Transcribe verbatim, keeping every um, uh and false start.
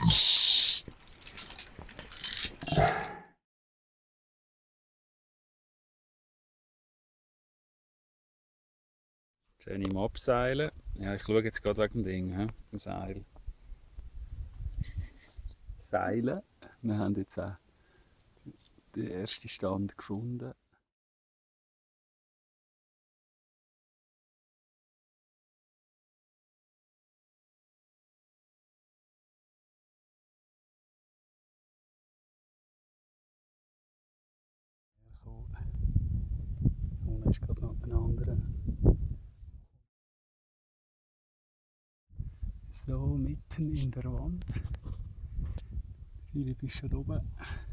Schön im Abseilen. Ja, ich schaue jetzt gerade wegen dem Ding, he? Dem Seil. Seilen. Wir haben jetzt auch den ersten Stand gefunden. Unten ist gerade noch ein anderer. So, mitten in der Wand. Philipp ist schon oben.